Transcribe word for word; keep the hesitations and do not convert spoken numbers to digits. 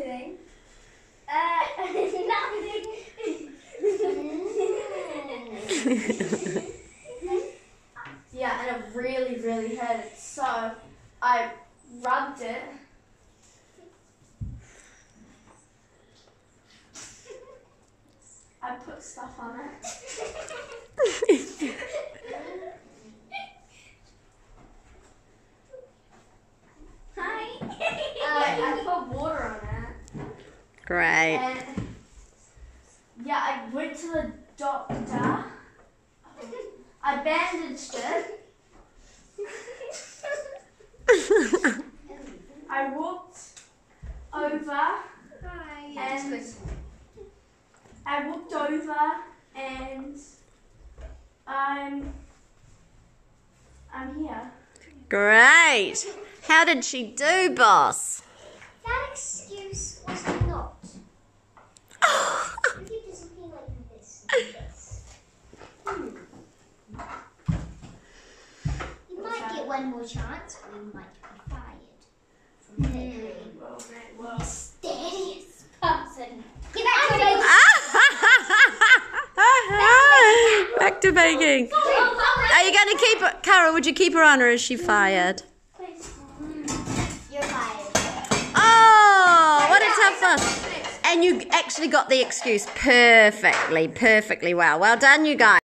anything? Uh, nothing. Yeah, and it really, really hurt. So I rubbed it. I put stuff on it. Hi. uh, I put water on it. Great. And yeah, I went to the doctor. I bandaged it. I walked over. Hi. And I walked over and I'm I'm here. Great. How did she do, boss? That excuse was not. If you disappear like this, like this. Hmm. You might get one more chance, or you might be fired from the Well, well. steadiest person. Get back to me! Back to baking. Are you going to keep her? Cara, would you keep her on or is she fired? You're fired. Oh, what a tough one. And you actually got the excuse perfectly, perfectly well. Well done, you guys.